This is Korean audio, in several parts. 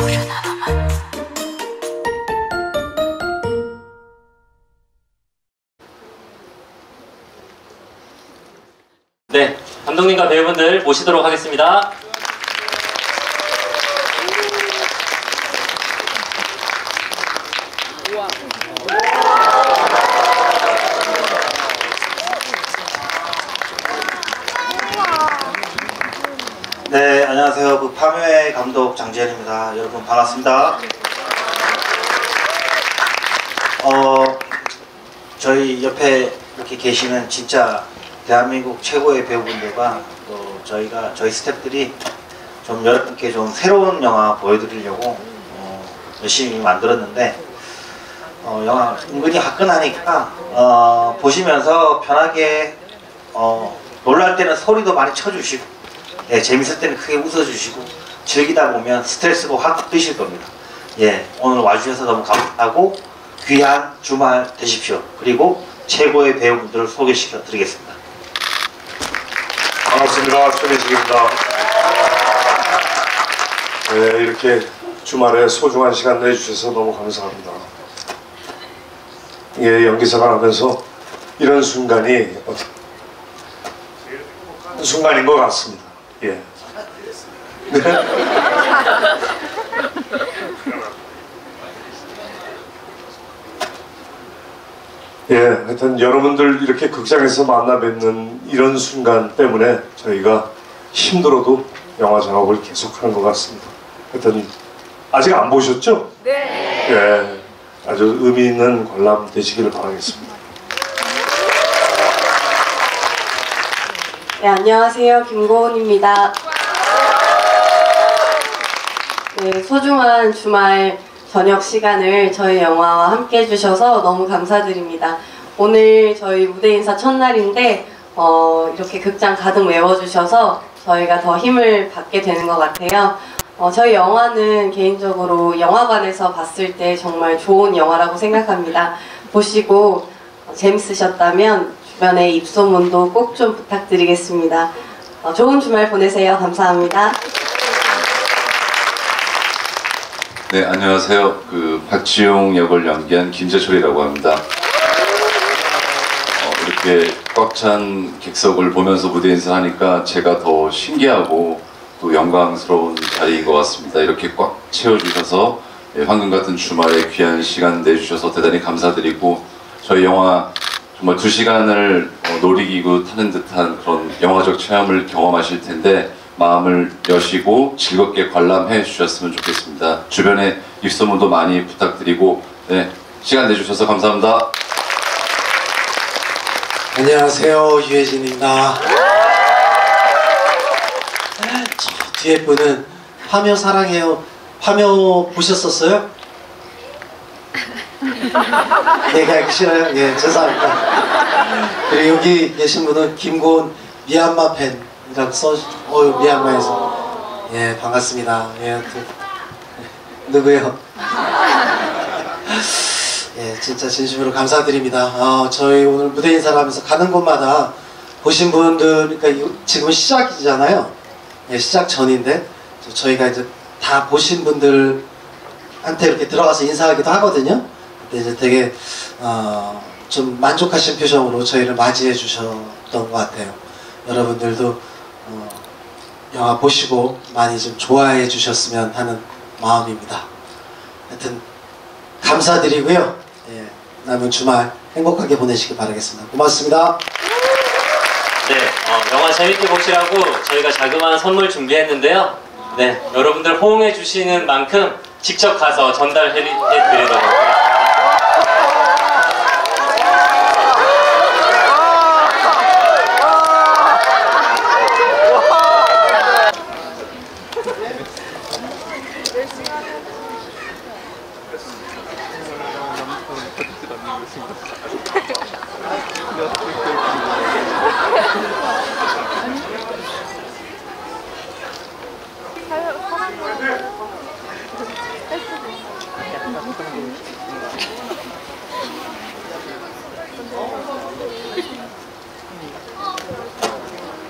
네, 감독님과 배우분들 모시도록 하겠습니다. 네, 안녕하세요. 파묘의 감독 장지현입니다. 여러분 반갑습니다. 저희 옆에 이렇게 계시는 진짜 대한민국 최고의 배우분들과 또 저희 스태프들이 좀 여러분께 좀 새로운 영화 보여드리려고 열심히 만들었는데 영화 은근히 화끈하니까 보시면서 편하게 놀랄 때는 소리도 많이 쳐주시고 예, 재밌을 때는 크게 웃어주시고 즐기다 보면 스트레스가 확 드실 겁니다. 예, 오늘 와주셔서 너무 감사하고 귀한 주말 되십시오. 그리고 최고의 배우분들을 소개시켜 드리겠습니다. 반갑습니다. 최민식입니다. 네, 이렇게 주말에 소중한 시간 내주셔서 너무 감사합니다. 예, 연기생활 하면서 이런 순간이 제일 행복한 순간인 것 같습니다. 예. 네. 예, 하여튼 여러분들 이렇게 극장에서 만나 뵙는 이런 순간 때문에 저희가 힘들어도 영화 작업을 계속하는 것 같습니다. 하여튼 아직 안 보셨죠? 네. 예, 아주 의미 있는 관람 되시기를 바라겠습니다. 네, 안녕하세요. 김고은입니다. 네, 소중한 주말 저녁 시간을 저희 영화와 함께 해주셔서 너무 감사드립니다. 오늘 저희 무대 인사 첫날인데 이렇게 극장 가득 메워주셔서 저희가 더 힘을 받게 되는 것 같아요. 저희 영화는 개인적으로 영화관에서 봤을 때 정말 좋은 영화라고 생각합니다. 보시고 재밌으셨다면 주변의 입소문도 꼭 좀 부탁드리겠습니다. 좋은 주말 보내세요. 감사합니다. 네, 안녕하세요. 박지용 역을 연기한 김재철이라고 합니다. 이렇게 꽉 찬 객석을 보면서 무대 인사하니까 제가 더 신기하고 또 영광스러운 자리인 것 같습니다. 이렇게 꽉 채워주셔서 황금 같은 주말에 귀한 시간 내주셔서 대단히 감사드리고 저희 영화 정말 2시간을 놀이기구 타는 듯한 그런 영화적 체험을 경험하실 텐데 마음을 여시고 즐겁게 관람해 주셨으면 좋겠습니다. 주변에 입소문도 많이 부탁드리고 네, 시간 내주셔서 감사합니다. 안녕하세요. 유해진입니다. 저 뒤에 분은 파묘 사랑해요. 파묘 보셨었어요? 얘기하기 네, 싫어요? 예, 죄송합니다. 그리고 여기 계신 분은 김고은 미얀마 팬이라고 미얀마에서. 예, 반갑습니다. 예, 누구요? 예, 진짜 진심으로 감사드립니다. 저희 오늘 무대 인사를 하면서 가는 곳마다 보신 분들, 그러니까 지금 시작이잖아요. 예, 시작 전인데 저희가 이제 다 보신 분들한테 이렇게 들어가서 인사하기도 하거든요. 근데 이제 되게 좀 만족하신 표정으로 저희를 맞이해 주셨던 것 같아요. 여러분들도 영화 보시고 많이 좀 좋아해 주셨으면 하는 마음입니다. 하여튼 감사드리고요. 예, 남은 주말 행복하게 보내시길 바라겠습니다. 고맙습니다. 네, 영화 재밌게 보시라고 저희가 자그마한 선물 준비했는데요. 네, 여러분들 호응해 주시는 만큼 직접 가서 전달해 드리도록 하겠습니다.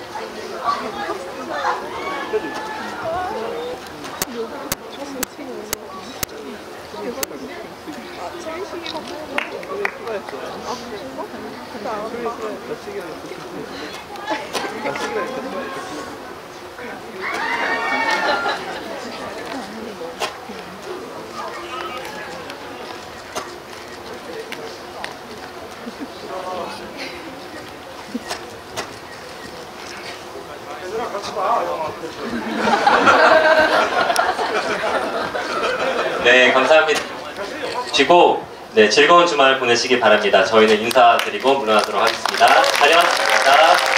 여기 네, 감사합니다. 쉬고 네, 즐거운 주말 보내시기 바랍니다. 저희는 인사드리고 물러나도록 하겠습니다. 촬영 감사합니다.